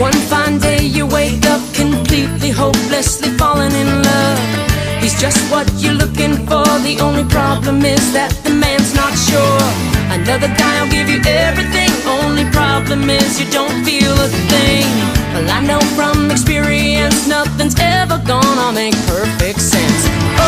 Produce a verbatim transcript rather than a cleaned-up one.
One fine day you wake up completely hopelessly falling in love. He's just what you're looking for. The only problem is that the man's not sure. Another guy will give you everything. Only problem is you don't feel a thing. Well, I know from experience nothing's ever gonna make perfect sense.